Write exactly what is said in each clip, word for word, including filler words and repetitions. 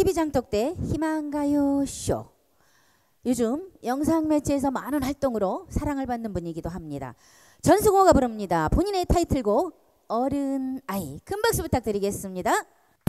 티비 장독대 희망가요 쇼. 요즘 영상 매체에서 많은 활동으로 사랑을 받는 분이기도 합니다. 전승호가 부릅니다. 본인의 타이틀곡 어른아이. 큰 박수 부탁드리겠습니다.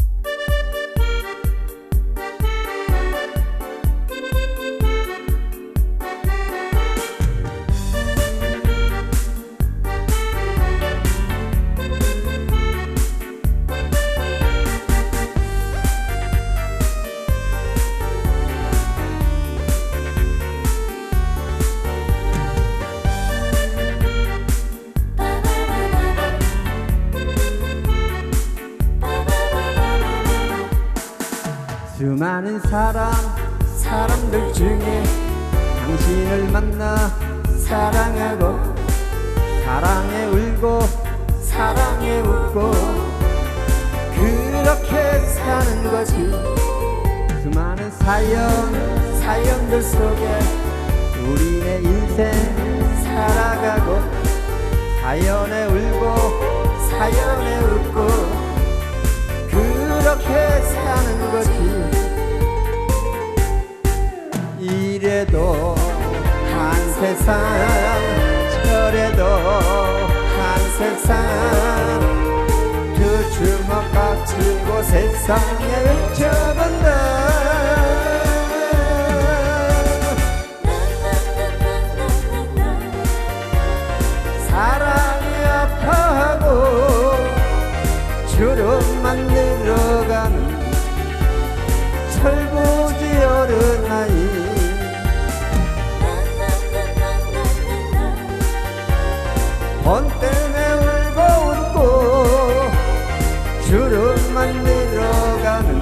수많은 사람, 사람들 중에 당신을 만나 사랑하고 사랑에 울고 사랑에 웃고 그렇게 사는 거지. 수많은 사연, 사연들 속에 우리네 인생 살아가고 사연에 울고 사연에 웃고 그렇게 사는 거지. 이래도 한 세상 저래도 한 세상 두 주먹 깍지고 세상에 외쳐본다. 사랑이 아파하고 주름만 늘어가는 철부지 어른아이. 번 때문에 울고 웃고 주름만 늘어가는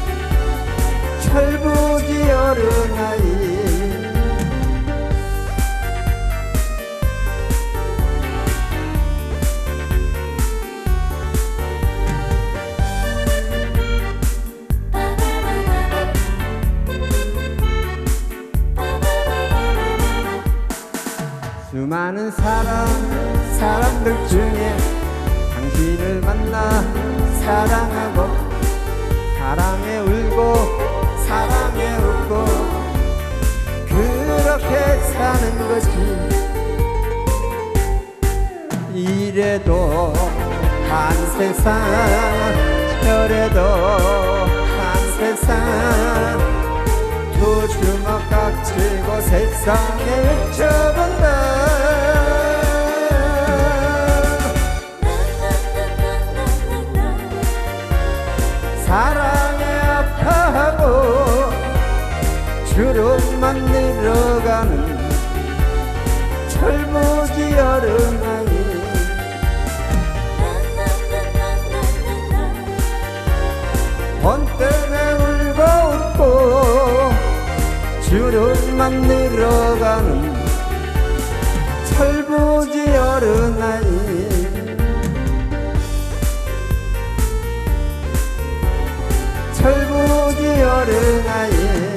철부지 어른아이. 수많은 사람, 사람들 중에 당신을 만나 사랑하고 사랑에 울고 사랑에 웃고 그렇게 사는 거지. 이래도 한 세상 저래도 한 세상 두 주먹 깍지고 세상에 외쳐본다. 사랑에 아파하고 주름만 늘어가는 철부지 어른아이. 번 때문에 울고 웃고 주름만 늘어가는 철부지 어른아이. 철부지 어른아이.